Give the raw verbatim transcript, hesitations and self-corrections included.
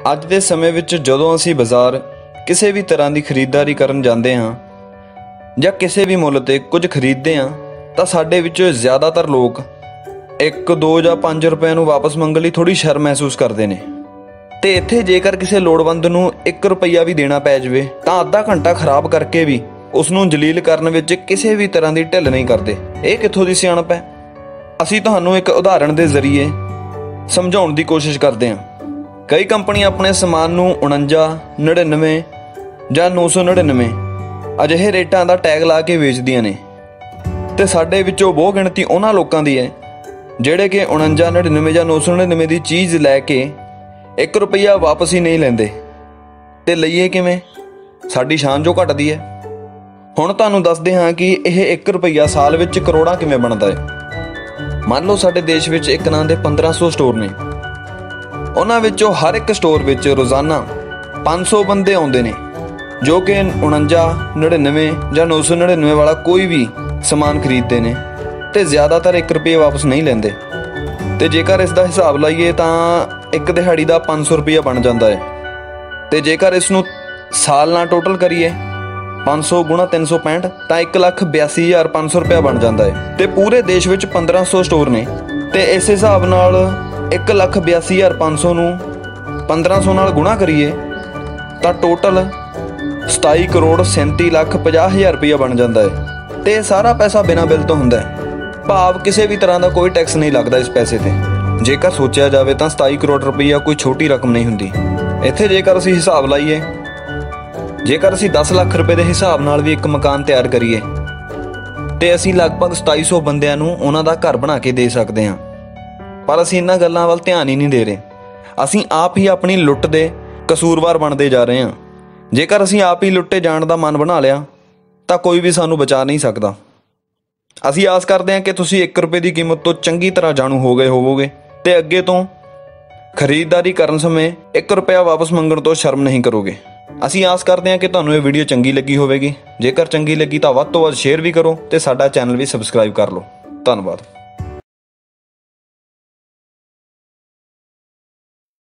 ਅੱਜ ਦੇ ਸਮੇਂ ਵਿੱਚ ਜਦੋਂ ਅਸੀਂ ਬਾਜ਼ਾਰ ਕਿਸੇ ਵੀ ਤਰ੍ਹਾਂ ਦੀ ਖਰੀਦਦਾਰੀ ਕਰਨ ਜਾਂਦੇ ਹਾਂ ਜਾਂ ਕਿਸੇ ਵੀ ਮੁੱਲ ਤੇ ਕੁਝ ਖਰੀਦਦੇ ਹਾਂ ਤਾਂ ਸਾਡੇ ਵਿੱਚੋਂ ਜ਼ਿਆਦਾਤਰ ਲੋਕ ਇੱਕ ਦੋ ਜਾਂ ਪੰਜ ਰੁਪਏ ਨੂੰ ਵਾਪਸ ਮੰਗਣ ਲਈ ਥੋੜੀ ਸ਼ਰਮ ਮਹਿਸੂਸ ਕਰਦੇ ਨੇ। ਤੇ ਇੱਥੇ ਜੇਕਰ ਕਿਸੇ ਲੋੜਵੰਦ ਨੂੰ ਇੱਕ ਰੁਪਈਆ ਵੀ ਦੇਣਾ ਪੈ ਜਾਵੇ ਤਾਂ ਅੱਧਾ ਘੰਟਾ ਖਰਾਬ ਕਰਕੇ ਵੀ ਉਸ ਨੂੰ ਜਲੀਲ ਕਰਨ ਵਿੱਚ ਕਿਸੇ ਵੀ ਤਰ੍ਹਾਂ ਦੀ ਢਿੱਲ ਨਹੀਂ ਕਰਦੇ। ਇਹ ਕਿੱਥੋਂ ਦੀ ਸਿਆਣਪ ਹੈ? ਅਸੀਂ ਤੁਹਾਨੂੰ ਇੱਕ ਉਦਾਹਰਣ ਦੇ ਜ਼ਰੀਏ ਸਮਝਾਉਣ ਦੀ ਕੋਸ਼ਿਸ਼ ਕਰਦੇ ਹਾਂ। ਕਈ ਕੰਪਨੀਆਂ ਆਪਣੇ ਸਮਾਨ ਨੂੰ ਉਣੰਜਾ ਨੜਿਨਵੇਂ ਜਾਂ ਨੌ ਸੌ ਨੜਿਨਵੇਂ ਅਜਿਹੇ ਰੇਟਾਂ ਦਾ ਟੈਗ ਲਾ ਕੇ ਵੇਚਦੀਆਂ ਨੇ ਤੇ ਸਾਡੇ ਵਿੱਚੋਂ ਬਹੁ ਗਿਣਤੀ ਉਹਨਾਂ ਲੋਕਾਂ ਦੀ ਹੈ ਜਿਹੜੇ ਕਿ ਉਣੰਜਾ ਨੜਿਨਵੇਂ ਜਾਂ ਨੌ ਸੌ ਨੜਿਨਵੇਂ ਦੀ ਚੀਜ਼ ਲੈ ਕੇ ਇੱਕ ਰੁਪਈਆ ਵਾਪਸ ਹੀ ਨਹੀਂ ਲੈਂਦੇ। ਤੇ ਲਈਏ ਕਿਵੇਂ? ਸਾਡੀ ਸ਼ਾਨ ਜੋ ਘਟਦੀ ਹੈ। ਹੁਣ ਤੁਹਾਨੂੰ ਦੱਸਦੇ ਹਾਂ ਕਿ ਇਹ ਇੱਕ ਰੁਪਈਆ ਸਾਲ ਵਿੱਚ ਕਰੋੜਾਂ ਕਿਵੇਂ ਬਣਦਾ ਹੈ। ਮੰਨ ਲਓ ਸਾਡੇ ਦੇਸ਼ ਵਿੱਚ ਇੱਕ ਨਾਂ ਦੇ ਪੰਦਰਾਂ ਸੌ ਸਟੋਰ ਨੇ। ਉਹਨਾਂ ਵਿੱਚੋਂ ਹਰ ਇੱਕ ਸਟੋਰ ਵਿੱਚ ਰੋਜ਼ਾਨਾ ਪੰਜ ਸੌ ਬੰਦੇ ਆਉਂਦੇ ਨੇ ਜੋ ਕਿ ਉਣੰਜਾ ਨੜਿਨਵੇਂ ਜਾਂ ਨੌ ਸੌ ਨੜਿਨਵੇਂ ਵਾਲਾ ਕੋਈ ਵੀ ਸਮਾਨ ਖਰੀਦਦੇ ਨੇ ਤੇ ਜ਼ਿਆਦਾਤਰ ਇੱਕ ਰੁਪਈਆ ਵਾਪਸ ਨਹੀਂ ਲੈਂਦੇ। ਤੇ ਜੇਕਰ ਇਸ ਦਾ ਹਿਸਾਬ ਲਾਈਏ ਤਾਂ ਇੱਕ ਦਿਹਾੜੀ ਦਾ ਪੰਜ ਸੌ ਰੁਪਈਆ ਬਣ ਜਾਂਦਾ ਹੈ। ਤੇ ਜੇਕਰ ਇਸ ਨੂੰ ਸਾਲ ਨਾਲ ਟੋਟਲ ਕਰੀਏ ਪੰਜ ਸੌ ਗੁਣਾ ਤਿੰਨ ਸੌ ਪੈਂਹਠ ਤਾਂ ਇੱਕ ਲੱਖ ਬਿਆਸੀ ਹਜ਼ਾਰ ਪੰਜ ਸੌ ਰੁਪਇਆ ਬਣ ਜਾਂਦਾ ਹੈ। ਤੇ ਪੂਰੇ ਦੇਸ਼ ਵਿੱਚ ਪੰਦਰਾਂ ਸੌ ਸਟੋਰ ਨੇ ਤੇ ਇਸ ਹਿਸਾਬ ਨਾਲ ਇੱਕ ਲੱਖ ਬਿਆਸੀ ਹਜ਼ਾਰ ਪੰਜ ਸੌ ਨੂੰ ਪੰਦਰਾਂ ਸੌ ਨਾਲ ਗੁਣਾ ਕਰੀਏ ਤਾਂ ਟੋਟਲ ਸਤਾਈ ਕਰੋੜ ਸੈਂਤੀ ਲੱਖ ਪੰਜਾਹ ਹਜ਼ਾਰ ਰੁਪਇਆ ਬਣ ਜਾਂਦਾ ਹੈ। ਤੇ ਇਹ ਸਾਰਾ ਪੈਸਾ ਬਿਨਾਂ ਬਿੱਲ ਤੋਂ ਹੁੰਦਾ ਹੈ, ਭਾਵ ਕਿਸੇ ਵੀ ਤਰ੍ਹਾਂ ਦਾ ਕੋਈ ਟੈਕਸ ਨਹੀਂ ਲੱਗਦਾ ਇਸ ਪੈਸੇ ਤੇ। ਜੇਕਰ ਸੋਚਿਆ ਜਾਵੇ ਤਾਂ ਸਤਾਈ ਕਰੋੜ ਰੁਪਈਆ ਕੋਈ ਛੋਟੀ ਰਕਮ ਨਹੀਂ ਹੁੰਦੀ। ਇੱਥੇ ਜੇਕਰ ਅਸੀਂ ਹਿਸਾਬ ਲਾਈਏ, ਜੇਕਰ ਅਸੀਂ ਦਸ ਲੱਖ ਰੁਪਏ ਦੇ ਹਿਸਾਬ ਨਾਲ ਵੀ ਇੱਕ ਮਕਾਨ ਤਿਆਰ ਕਰੀਏ ਤੇ ਅਸੀਂ ਲਗਭਗ ਸਤਾਈ ਸੌ ਬੰਦਿਆਂ ਨੂੰ ਉਹਨਾਂ ਦਾ ਘਰ ਬਣਾ ਕੇ ਦੇ ਸਕਦੇ ਹਾਂ। ਪਰ ਅਸੀਂ ਇਹਨਾਂ ਗੱਲਾਂ ਵੱਲ ਧਿਆਨ ਹੀ ਨਹੀਂ ਦੇ ਰਹੇ। ਅਸੀਂ ਆਪ ਹੀ ਆਪਣੀ ਲੁੱਟ ਦੇ ਕਸੂਰਵਾਰ ਬਣਦੇ ਜਾ ਰਹੇ ਹਾਂ। ਜੇਕਰ ਅਸੀਂ ਆਪ ਹੀ ਲੁੱਟੇ ਜਾਣ ਦਾ ਮਨ ਬਣਾ ਲਿਆ ਤਾਂ ਕੋਈ ਵੀ ਸਾਨੂੰ ਬਚਾ ਨਹੀਂ ਸਕਦਾ। ਅਸੀਂ ਆਸ ਕਰਦੇ ਹਾਂ ਕਿ ਤੁਸੀਂ ਇੱਕ ਰੁਪਏ ਦੀ ਕੀਮਤ ਤੋਂ ਚੰਗੀ ਤਰ੍ਹਾਂ ਜਾਣੂ ਹੋ ਗਏ ਹੋਵੋਗੇ ਤੇ ਅੱਗੇ ਤੋਂ ਖਰੀਦਦਾਰੀ ਕਰਨ ਸਮੇਂ ਇੱਕ ਰੁਪਇਆ ਵਾਪਸ ਮੰਗਣ ਤੋਂ ਸ਼ਰਮ ਨਹੀਂ ਕਰੋਗੇ। ਅਸੀਂ ਆਸ ਕਰਦੇ ਹਾਂ ਕਿ ਤੁਹਾਨੂੰ ਇਹ ਵੀਡੀਓ ਚੰਗੀ ਲੱਗੀ ਹੋਵੇਗੀ। ਜੇਕਰ ਚੰਗੀ ਲੱਗੀ ਤਾਂ ਵੱਧ ਤੋਂ ਵੱਧ ਸ਼ੇਅਰ ਵੀ ਕਰੋ ਤੇ ਸਾਡਾ ਚੈਨਲ ਵੀ ਸਬਸਕ੍ਰਾਈਬ ਕਰ ਲਓ। ਧੰਨਵਾਦ।